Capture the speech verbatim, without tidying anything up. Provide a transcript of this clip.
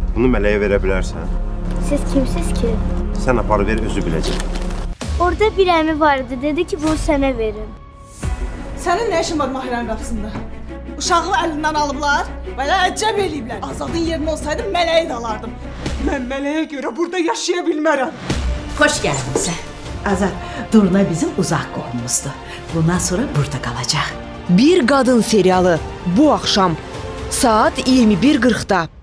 Bunu mələyə verə bilərsən. Siz kimsiz ki? Sən apar ver, özü biləcək. Orada bir əmi vardı, dedi ki, bunu sənə verin. Sənin nə işin var Mahiranın qapısında? Uşağı əlindən alıblar, belə əcəb eləyiblər. Azadın yerində olsaydım mələyi də alardım. Mən mələyə görə burada yaşaya bilmərəm. Xoş gəldinsə. Azad, Durna bizim uzaq qohumuzdur. Bundan sonra burada qalacaq. Bir Qadın serialı bu axşam saat iyirmi bir qırxda.